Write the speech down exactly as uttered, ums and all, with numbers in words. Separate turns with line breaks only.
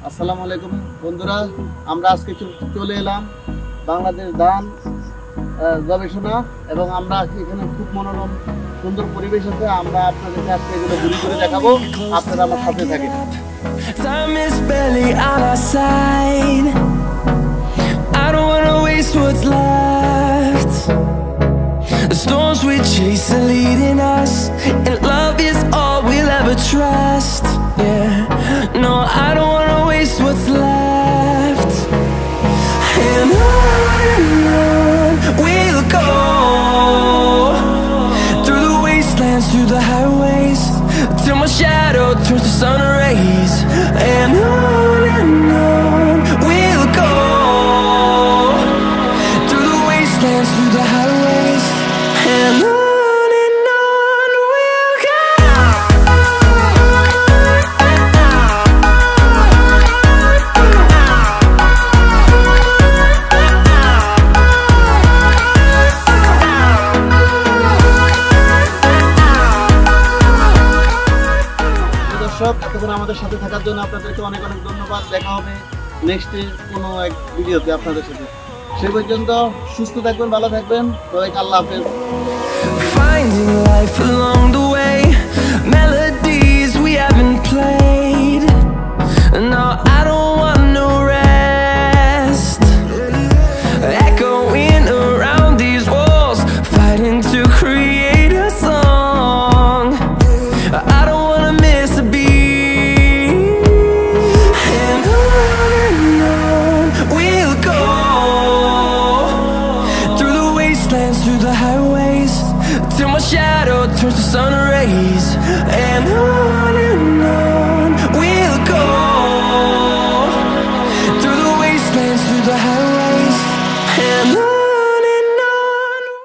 আসসালামু আলাইকুম বন্ধুরা, আমরা আজকে চলে এলাম বাংলাদেশ ধান গবেষণা এবং আমরা এখানে খুব মনোরম সুন্দর পরিবেশ আছে। আমরা আপনাদের আজকে এগুলো ঘুরে ঘুরে দেখাবো, আপনারা আমার সাথে থাকেন।
Time is barely on our side. I don't wanna waste what's left. The storms we chase are leading us, and love is all we'll ever trust. Yeah, no, I don't wanna waste what's left. And on and on we'll go, through the wastelands, through the highways, till my shadow turns to sun rays. And on and on we'll go, through the wastelands, through the highways, and on.
এতক্ষণ আমাদের সাথে থাকার জন্য আপনাদেরকে অনেক অনেক ধন্যবাদ। দেখা হবে নেক্সট কোনো এক ভিডিওতে আপনাদের সাথে। সেই পর্যন্ত সুস্থ থাকবেন, ভালো থাকবেন, সবাইকে আল্লাহ হাফেজ।
Finding life along the way, melodies we haven't played. No, I don't want no rest. Echoing around these walls, fighting to create a song. I don't wanna miss a beat. And on and on we'll go, through the wastelands, through the highways, till my shadow turns to sun rays. And on and on we'll go, through the wastelands, through the highways.